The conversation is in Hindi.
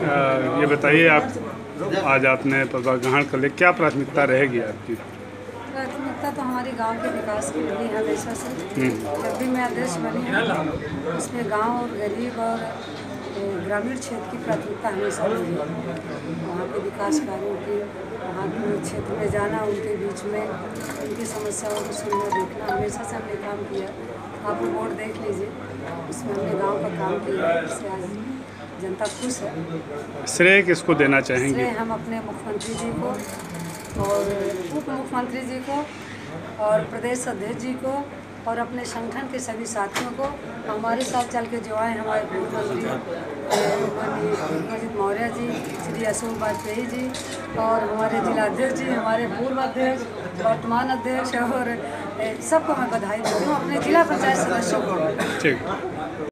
ये बताइए, आप आज आपने पदभार ग्रहण कर लिया, क्या प्राथमिकता रहेगी आपकी? प्राथमिकता तो हमारे गांव के विकास की रही है हमेशा से। जब भी मैं अध्यक्ष बनी हूँ उसमें गांव और गरीब और ग्रामीण क्षेत्र की प्राथमिकता हमेशा रही है। वहाँ के विकास कार्यों की, वहाँ के क्षेत्र में जाना, उनके बीच में उनकी समस्याओं को सुनना, देखना, हमेशा से हमने काम किया। आप रिपोर्ट देख लीजिए, उसमें हमने गाँव का काम किया है, इससे आज जनता खुश है। श्रेय किसको देना चाहेंगे? श्रेय हम अपने मुख्यमंत्री जी को और उप मुख्यमंत्री जी को और प्रदेश अध्यक्ष जी को और अपने संगठन के सभी साथियों को, हमारे साथ चल के जो आए हमारे पूर्व मंत्री अजित मौर्य जी, श्री अशोक वाजपेयी जी और हमारे जिलाध्यक्ष जी, हमारे पूर्व अध्यक्ष, वर्तमान अध्यक्ष और सबको मैं बधाई देती हूँ, अपने जिला पंचायत सदस्यों को। ठीक।